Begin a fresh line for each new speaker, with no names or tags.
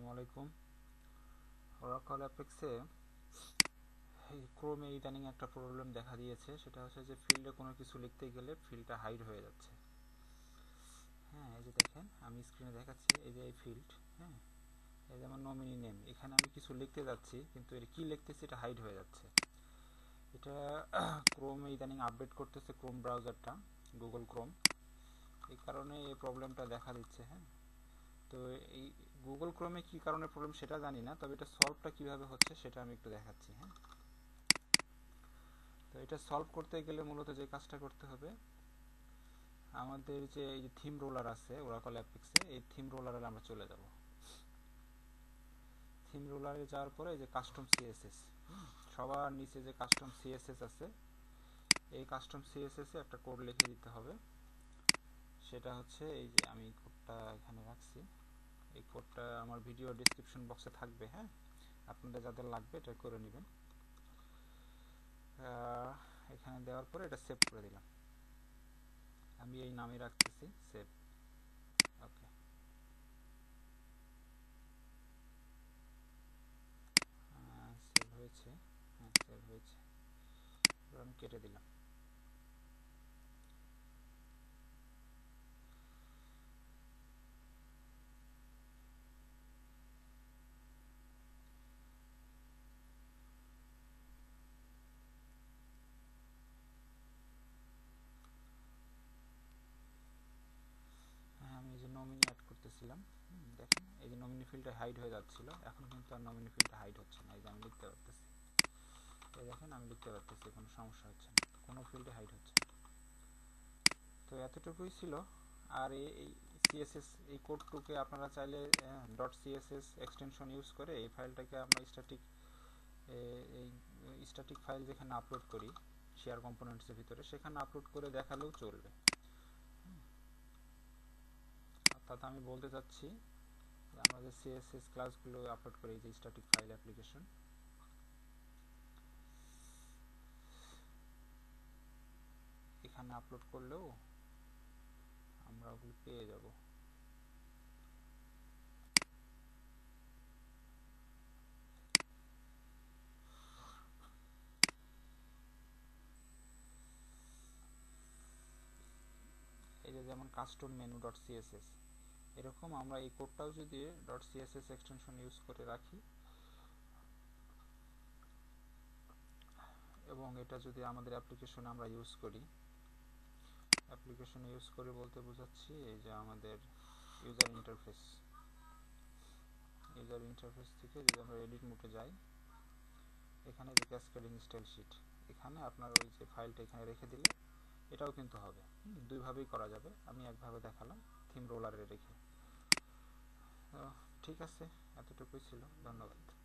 আলাইকুম। ওরাকল অ্যাপেক্সে এই ক্রোমে ইদানিং একটা প্রবলেম দেখা দিয়েছে, সেটা হচ্ছে যে ফিল্ডে কোনো কিছু লিখতে গেলে ফিল্ডটা হাইড হয়ে যাচ্ছে। হ্যাঁ, এই যে দেখেন আমি স্ক্রিনে দেখাচ্ছি, এই যে এই ফিল্ড, হ্যাঁ, এই যে আমার নমিনি নেম, এখানে আমি কিছু লিখতে যাচ্ছি কিন্তু এর কী লিখতেছি এটা হাইড হয়ে যাচ্ছে। এটা ক্রোমে ইদানিং আপডেট করতেছে, ক্রোম ব্রাউজারটা, গুগল ক্রোম, এই কারণে এই প্রবলেমটা দেখা দিচ্ছে। হ্যাঁ, তো এই গুগল ক্রোমে কী কারণে প্রবলেম সেটা জানি না, তবে এটা সলভটা কীভাবে হচ্ছে সেটা আমি একটু দেখাচ্ছি। হ্যাঁ, তো এটা সলভ করতে গেলে মূলত যে কাজটা করতে হবে, আমাদের যে এই থিম রোলার আছে ওরাকল অ্যাপেক্সে, এই থিম রোলারে আমরা চলে যাব। থিম রোলারে যাওয়ার পরে এই যে কাস্টম সিএসএস, সবার নিচে যে কাস্টম সিএসএস আছে, এই কাস্টম সিএসএস এ একটা কোড লিখে দিতে হবে। সেটা হচ্ছে এই যে আমি কোডটা এখানে রাখছি, এই কোডটা আমার ভিডিও ডেসক্রিপশন বক্সে থাকবে। হ্যাঁ, আপনাদের যাদের লাগবে এটা করে নেবেন। এখানে দেওয়ার পরে এটা সেভ করে দিলাম, আমি এই নামে রাখতেছি সেভ। ওকে, সেভ হয়েছে। হ্যাঁ, সেভ হয়েছে। এবার আমি কেটে দিলাম। হ্যাঁ, আমি এই যে নমিনি অ্যাড করতেছিলাম, দেখেন এই যে নমিনি ফিল্ডটা হাইড হয়ে যাচ্ছিল, এখন কিন্তু আর নমিনি ফিল্ডটা হাইড হচ্ছে না। এই যে আমি লিখতে পারতেছি, এই দেখেন আমি লিখতে পারতেছি, কোনো সমস্যা হচ্ছে না, কোনো ফিল্ডে হাইড হচ্ছে না। তো এতটুকুই ছিল। আর এই সিএসএস এই কোডটুকে আপনারা চাইলে ডট সিএসএস এক্সটেনশন ইউজ করে এই ফাইলটাকে আমরা এই স্ট্যাটিক ফাইল যেখানে আপলোড করি শেয়ার কম্পোনেন্টসের ভিতরে, সেখানে আপলোড করে দেখালেও চলবে। অর্থাৎ আমি বলতে চাচ্ছি যে আমরা যে সিএসএস ক্লাসগুলো আপলোড করি, যে স্ট্যাটিক ফাইল অ্যাপ্লিকেশন, এখানে আপলোড করলেও আমরা ওগুলো পেয়ে যাব। এই যে যেমন কাস্টম মেনু ডট সিএসএস, এরকম আমরা এই কোডটাও যদি ডট সিএসএস এক্সটেনশন ইউজ করে রাখি এবং এটা যদি আমাদের অ্যাপ্লিকেশনে আমরা ইউজ করি, অ্যাপ্লিকেশনে ইউজ করি বলতে বোঝাচ্ছি এই যে আমাদের ইউজার ইন্টারফেস থেকে যদি আমরা এডিট মোডে যাই, এখানে যে ক্যাসকেডিং স্টাইল শিট, এখানে আপনার ওই যে ফাইলটা এখানে রেখে দিলে এটাও কিন্তু হবে। দুইভাবেই করা যাবে, আমি একভাবে দেখালাম থিম রোলারে রেখে। ঠিক আছে, এতটুকুই ছিল, ধন্যবাদ।